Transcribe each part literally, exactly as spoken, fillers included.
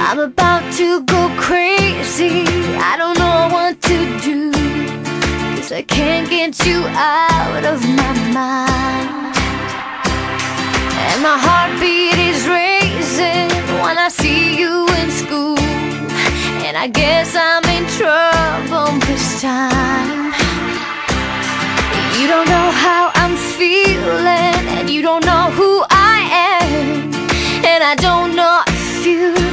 I'm about to go crazy. I don't know what to do, 'cause I can't get you out of my mind. And my heartbeat is racing when I see you in school, and I guess I'm in trouble this time. You don't know how I'm feeling, and you don't know who I am, and I don't know if you'd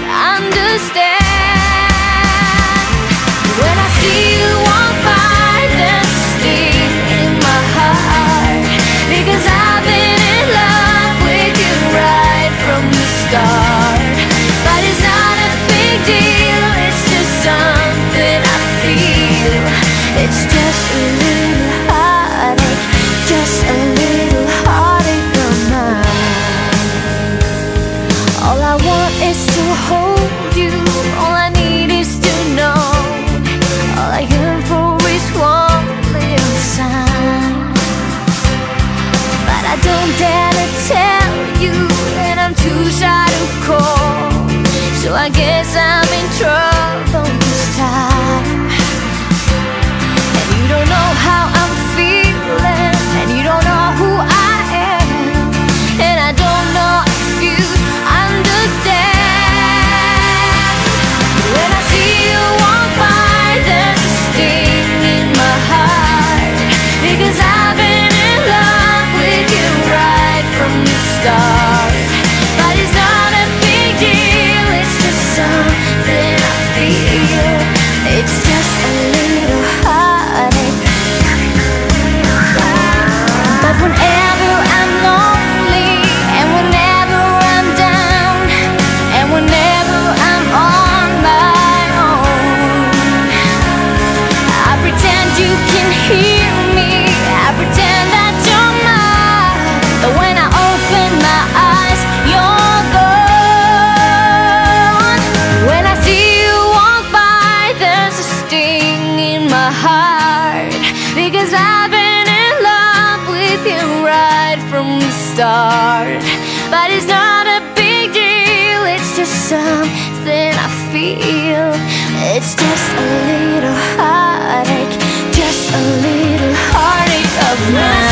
understand. When I see you walk by, there's a sting in my heart, because I've been in love with you right from the start. But it's not a big deal, it's just something I feel. It's just a little heartache, just a little heartache of mine. All I want is to hold you, all I need is to know. All I yearn for is one little sign, but I don't dare to tell you, and I'm too shy to call. So I guess I'm in trouble this time. And you don't know how I'm feeling, and you don't know who I am, and I don't know if you understand. When I see you walk by, there's a sting in my heart, because I've been in love with you right from the start. But it's not a big deal, it's just something I feel. It's just a little heartache. But whenever I'm lonely, and whenever I'm down, and whenever I'm on my own, I pretend you can hear me, I pretend that you're mine. But when I open my eyes, you're gone. When I see you walk by, there's a sting in my heart, because I've been in love with you right from the start. But it's not a big deal, it's just something I feel. It's just a little heartache, just a little heartache of mine.